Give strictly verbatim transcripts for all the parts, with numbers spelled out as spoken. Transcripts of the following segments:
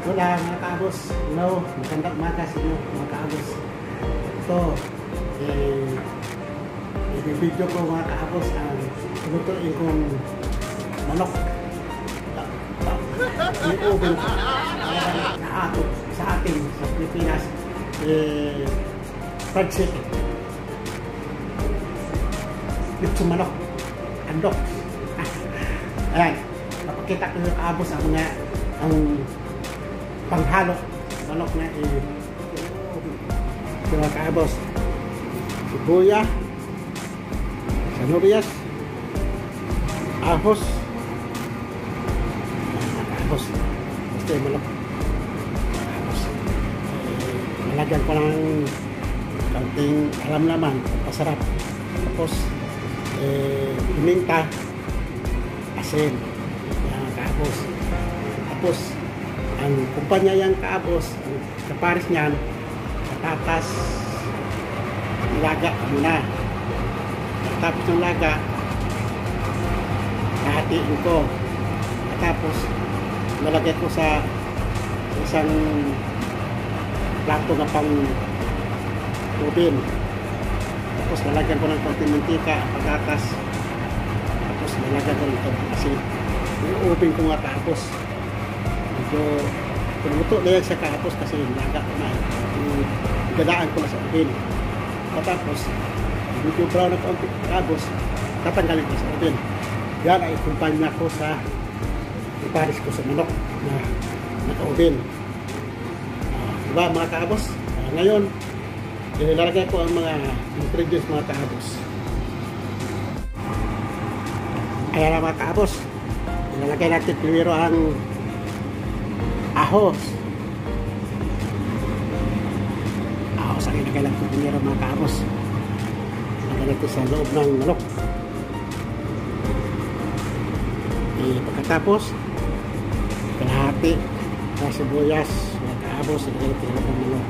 Wala mga kaabos. Hello, magandang umaga sa inyo mga kaabos. Ito, eh, ibibidyo ko mga kaabos ang lutuin kong manok. Yung oven ko na ato sa atin sa Pilipinas, eh, fried chicken. Lutso manok. Andok. Ayan, papakita ko yung kaabos ang mga ang panghalo manok na eh, mga kaabos, sibuya, sanurias, ahos, mga kaabos, basta yung manok, kaabos, eh, malagyan ko ng kaunting alam naman, pasarap, tapos eh, iminta, asin, mga kaabos, tapos ang kumpanya yung kaabos, ang kaparis niyan, patatas, laga muna. Tapos ng laga, kahatiin ko. Tapos, nalagay ko sa isang plato na pang ubin. Tapos, nalagyan ko ng konting mantika, patatas. Tapos, nalagyan ko nito kasi yung ubin ko nga tapos. Medyo pumuto na yan sa kaapos kasi laga ko na. Gadaan ko na sa ubin. Tapos, medyo brown na kaunti kaapos, tatanggalin ko sa ubin. Yan ay kumpanya ko sa iparis ko sa manok na naka-ubin. Uh, diba mga kaapos? Uh, ngayon, ilalagay ko ang mga ingredients mga kaapos. Ayan na mga kaapos. Ilalagay natin primero ang ahos. Ahos ang ilagay lang kung pinira mga kaabos. Ilagay natin sa loob ng manok. E, pagkatapos, kalahati na sibuyas, mga kaabos, ilagay natin sa loob ng manok.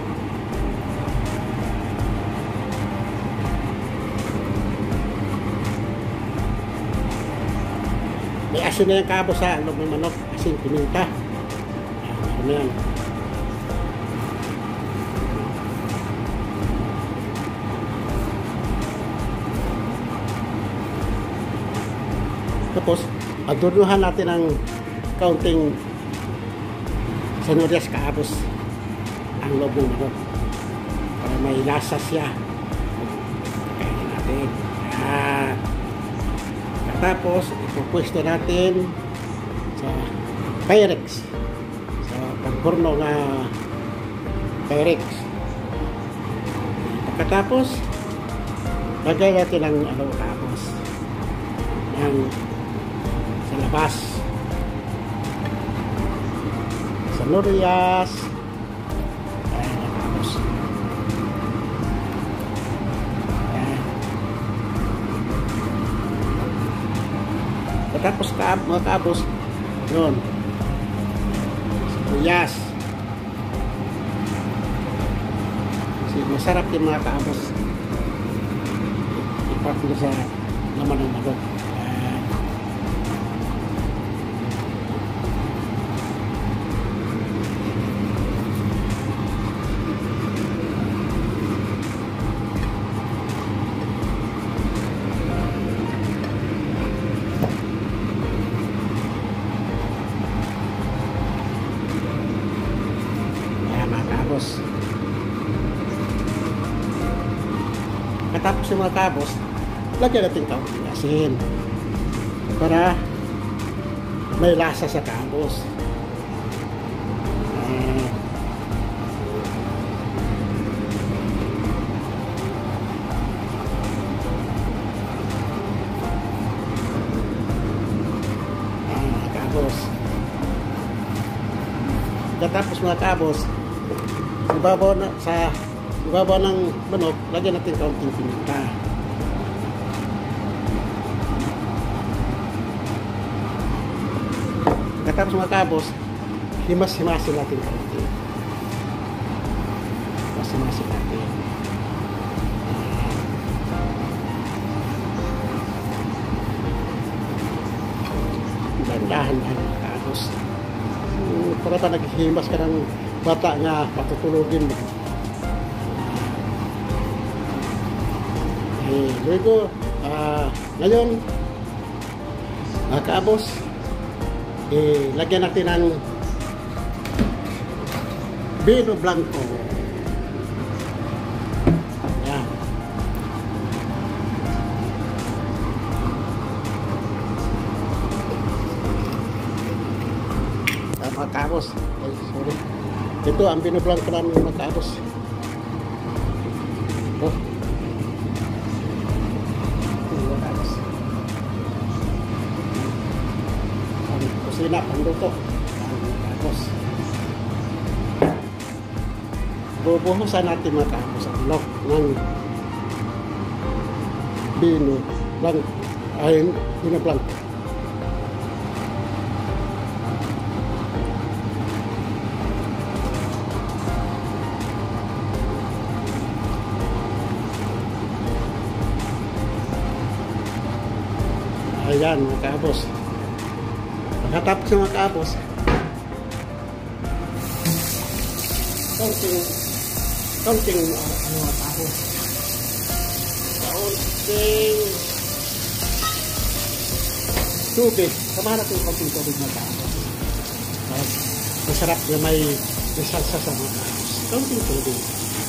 May asin na yung kaabos sa loob ng manok. Asin, piminta. Ano yan? Tapos, adornuhan natin ng kaunting sanurias kaabos ang loob ng manok para may lasa siya. Kainin natin. At tapos, ipupwesto natin sa Pyrex. Pagporno na Pyrex. Pagkatapos, lagay natin ang ano tapos ng sa labas. Sanurias. Ayan, tapos. Ayan. Pagkatapos mga kabos, yun. Yes. Kasi masarap yung mga kaabos. Ipat ko sa laman ng manok. Katapos yung mga kabos, lagyan natin kaunting asin para may lasa sa kabos. Uh, mga kabos. Katapos mga kabos, ibabaw na sa ibabaw ng manok, lagyan natin kaunting piminta. Pagkatapos mga kabos, himas-himasin natin kaunti. Himas-himasin natin. Dahan-dahan mga kabos. para ba naghihimas ka ng bata nga patutulogin mo. Eh, luego, ah, ngayon, mga kaabos, eh, lagyan natin ng Vino Blanco. Yan. Ah, mga kaabos, ay, sorry. Ito ang Vino Blanco namin, mga kaabos. Oh. Kusina, panduto. Tapos bubuhusan natin mga kaabos ang log ng Vino Blanco. Ay, Vino Blanco. Ayan mga kaabos. Pagkatapos ng mga kaabos, kaunting kaunting uh, ano mga kaabos, kaunting tubig. Samahan natin yung kaunting tubig mga kaabos. Mas masarap na may salsa sa mga kaabos. Kaunting tubig.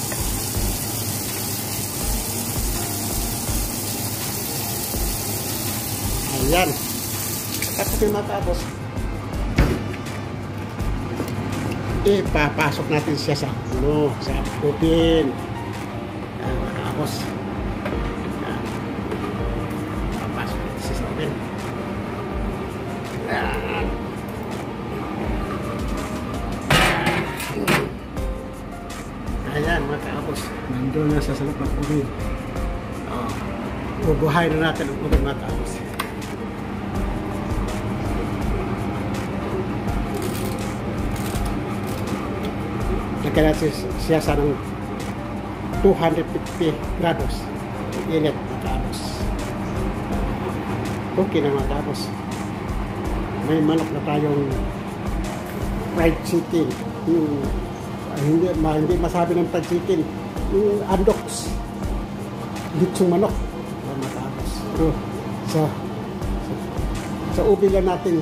Ayan. Tapos yung mga kaabos, ipapasok natin siya sa ano, sa oven. Ayan mga kaabos. Ayan. Papasok natin siya sa oven. Ayan. Ayan mga kaabos. Nandun na sa salap ng oven. Oh. Bubuhay na natin ang oven mga kaabos. Lagyan natin siya sa ng two hundred fifty grados init mga kaabos. Okay na mga kaabos. May manok na tayong fried chicken. Yung, uh, hindi, ma, hindi masabi ng fried chicken. Yung andoks. Litsong manok mga kaabos. Pero sa sa, sa ubi lang natin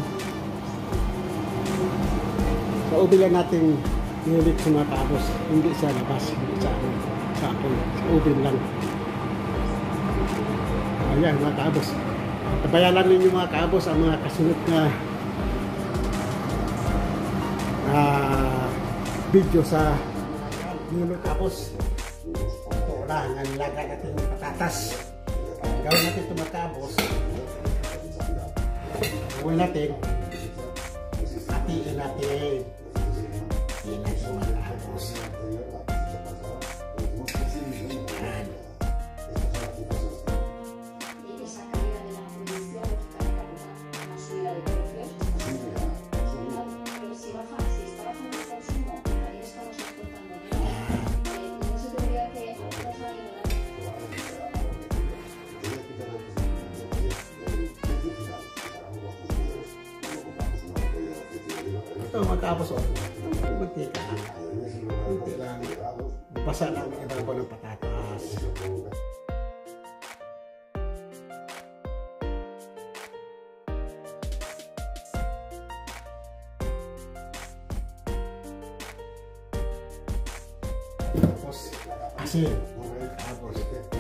sa ubi lang natin nilit sa mga kaabos, hindi sa labas, hindi sa akin, sa akin, sa ubin lang. Ayan mga kaabos, tabayalan ninyo mga kaabos ang mga kasunod na uh, video sa mga kaabos. Ito wala, nalagay natin yung patatas. Gawin natin ito mga kaabos. Gawin natin, hatiin natin. Yan ang mga kaabos. Yan. Ito mga kaabos, oh. Kunti ka lang. Kunti lang. Basa lang ang ibabaw ng patatas. Tapos, asin. Tapos,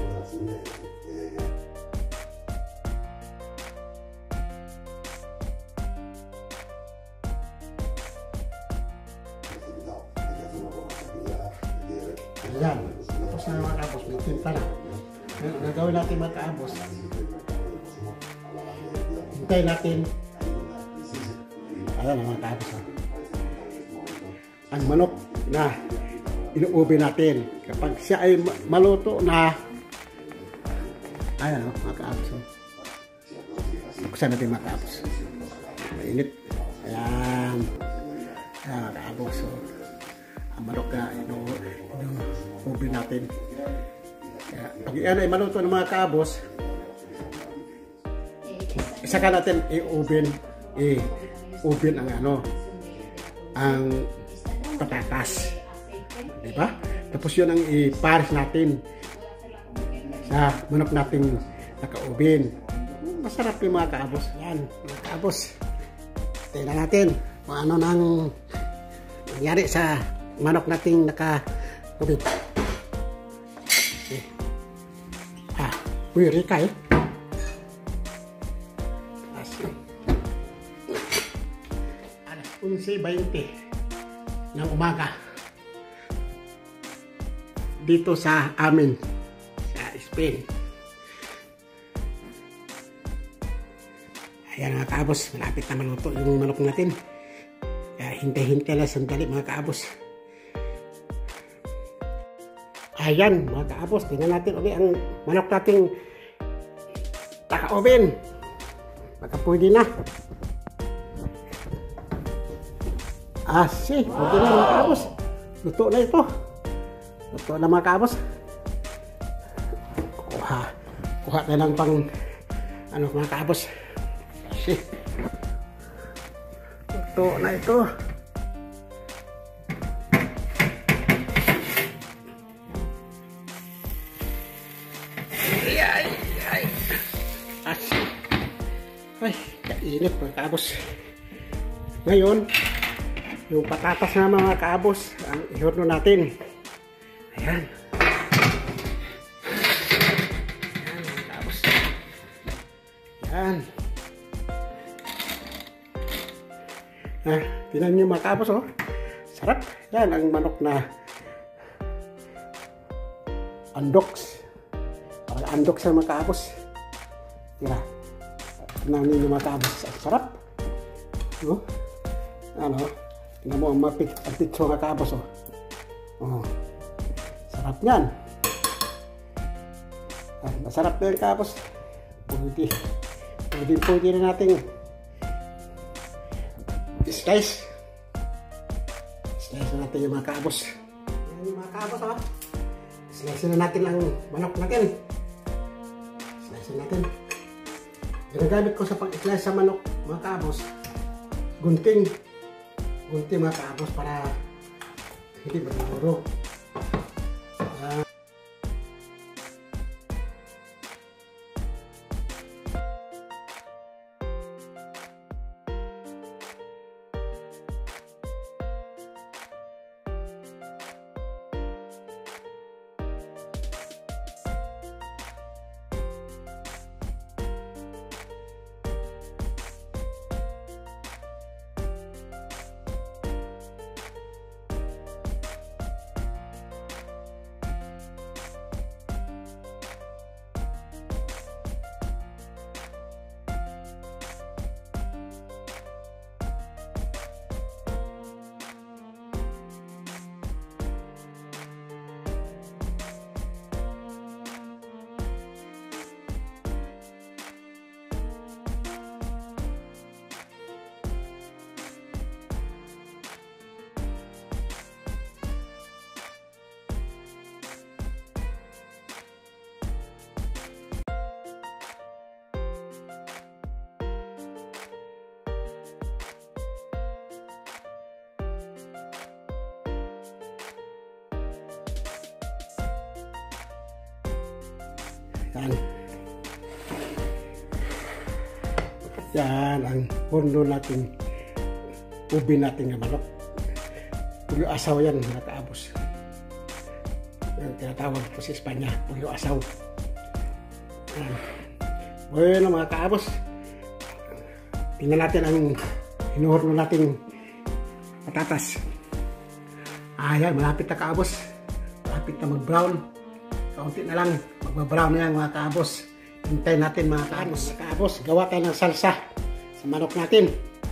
ayan. Tapos na mga kaabos, may tinta na. Gagawin natin mga kaabos. Hintayin natin. Ayan mga kaabos. Ang manok na inuubi natin. Kapag siya ay maluto na, ayan mga kaabos. Buksan natin mga kaabos. Mainit. Ayan. Ayan mga kaabos. Ang manok na inuubi natin. Kaya, pag yan ay maluto ng mga kaabos, isa ka natin i-oven, i-oven ang ano, ang patatas. Diba? Tapos yun ang ipares natin sa manok nating naka-oven. Masarap yung mga kaabos. Yan, mga kaabos. Tingnan natin kung ano nang nangyari sa manok nating naka-oven. Okay. Ah, uy, rika eh. alas onse beinte ng umaga dito sa amin sa Spain. Ayan mga kaabos, malapit na maluto yung manok natin. Kaya hintay-hintay lang sandali mga kaabos. Ayan mga kaabos, tingnan natin ulit ang manok nating naka-oven. Baka pwede na. Ah, si, pwede na mga kaabos. Luto na ito. Luto na mga kaabos. Kuha. Kuha na lang pang ano mga kaabos. Si. Luto na ito. Ay, ay, ay. Asi. Ay, kainit mga kaabos. Ngayon, yung patatas na mga kaabos ang ihorno natin. Ayan. Ayan mga kaabos. Ayan. Ah, tinan nyo mga kaabos oh. Sarap. Yan ang manok na andoks. Para andoks ang mga kaabos. Tira. Tinan nyo mga kaabos. Sarap. No? Ano? Tingnan mo ang mapit ang pitso nga kaabos oh. Oh. Sarap niyan. Ah, masarap na yung kaabos. Pwede. Pwede pwede na natin slice. Slice na natin yung mga kaabos. Yan yung mga kaabos oh. Slice na natin ang manok natin. Slice na natin. Ginagamit ko sa pag-slice sa manok mga kaabos. Gunting. Gunting mga kaabos para hindi magmuro. Uh, Yan. Yan ang horno natin. Ubi natin ng manok. Puyo asaw yan mga kaabos. Yan tinatawag po sa Espanya. Puyo asaw. Yan. Bueno mga kaabos. Tingnan natin ang hinuhorno natin patatas. Ayan, malapit na kaabos. Malapit na mag-brown. Kaunti na lang, magbabrown na yan mga kaabos. Hintayin natin mga kaabos. Kaabos, gawa tayo ng salsa sa manok natin.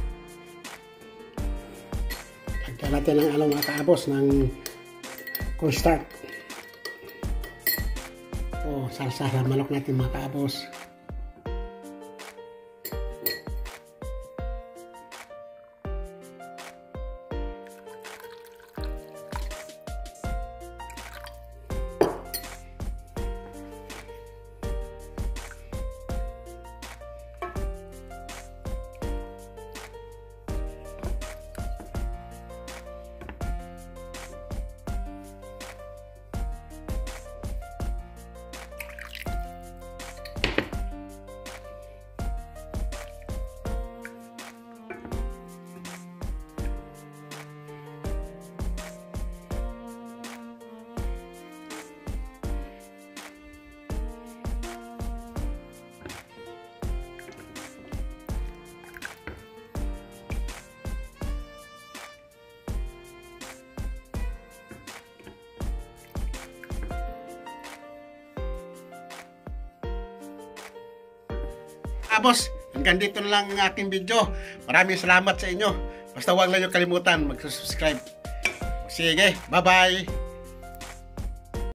Lagyan natin ng ano mga kaabos, ng cornstarch. O, salsa sa manok natin mga kaabos. mga boss, hanggang dito na lang ang aking video. Maraming salamat sa inyo. Basta huwag lang nyo kalimutan mag-subscribe. Sige, bye-bye.